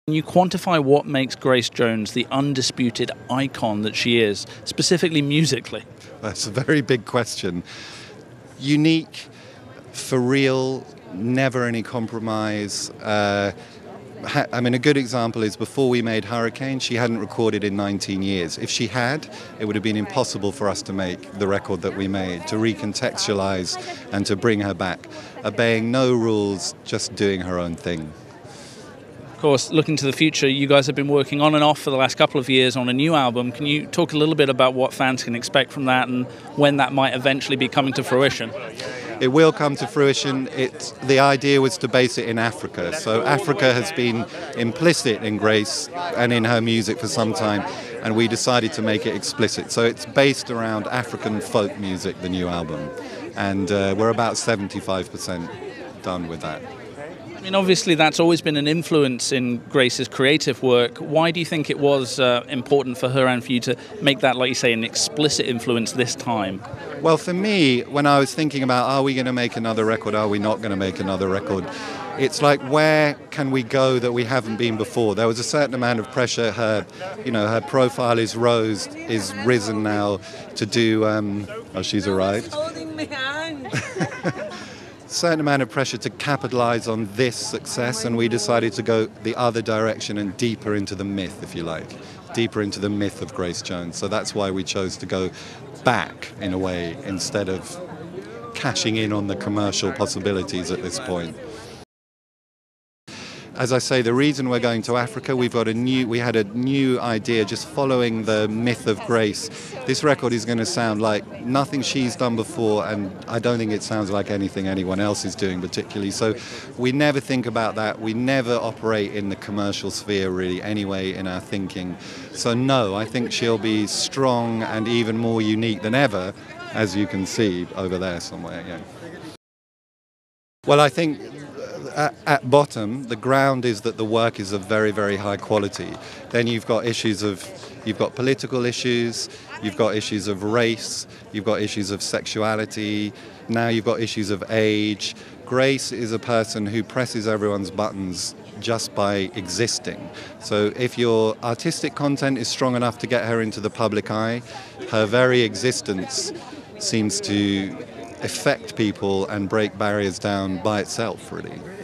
Can you quantify what makes Grace Jones the undisputed icon that she is, specifically musically? That's a very big question. Unique, for real, never any compromise. A good example is before we made Hurricane, she hadn't recorded in 19 years. If she had, it would have been impossible for us to make the record that we made, to recontextualize and to bring her back. Obeying no rules, just doing her own thing. Of course, looking to the future, you guys have been working on and off for the last couple of years on a new album. Can you talk a little bit about what fans can expect from that and when that might eventually be coming to fruition? It will come to fruition. The idea was to base it in Africa. So Africa has been implicit in Grace and in her music for some time, and we decided to make it explicit. So it's based around African folk music, the new album, and we're about 75% done with that. I mean, obviously that's always been an influence in Grace's creative work. Why do you think it was important for her and for you to make that, like you say, an explicit influence this time? Well, for me, when I was thinking about, are we going to make another record, are we not going to make another record, it's like, where can we go that we haven't been before? There was a certain amount of pressure. Her profile is risen now to do, she's arrived. Holding my hand. Certain amount of pressure to capitalize on this success, and we decided to go the other direction and deeper into the myth, if you like, deeper into the myth of Grace Jones. So that's why we chose to go back in a way instead of cashing in on the commercial possibilities at this point. As I say, the reason we're going to Africa, we had a new idea just following the myth of Grace. This record is going to sound like nothing she's done before, and I don't think it sounds like anything anyone else is doing particularly. So we never think about that. We never operate in the commercial sphere really anyway in our thinking. So no, I think she'll be strong and even more unique than ever, as you can see over there somewhere. Yeah. Well, I think at bottom, the ground is that the work is of very, very high quality. Then you've got political issues, you've got issues of race, you've got issues of sexuality, now you've got issues of age. Grace is a person who presses everyone's buttons just by existing. So if your artistic content is strong enough to get her into the public eye, her very existence seems to affect people and break barriers down by itself, really.